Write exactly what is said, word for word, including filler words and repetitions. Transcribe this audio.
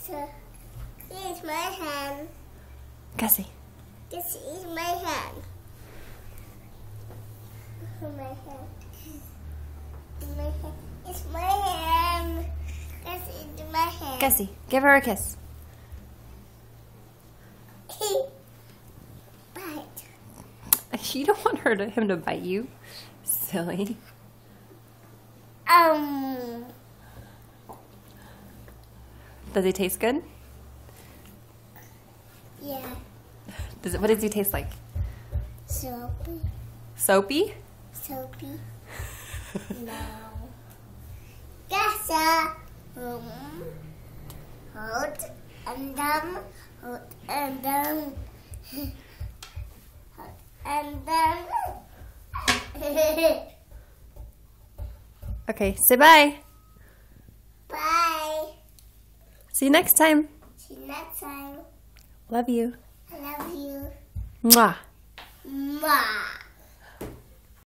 So, here's my hand. Kasih. This is my hand. My hand. My hand. It's my hand. This is my hand. Kasih. Give her a kiss. Bite. You don't want her to, him to bite you. Silly. Um. Does he taste good? Yeah. Does it, what does he taste like? Soapy. Soapy? Soapy. No. That's a um, hold and then hold and then hold and then. Okay, say bye. Bye. See you next time. See you next time. Love you. I love you. Mwah. Mwah.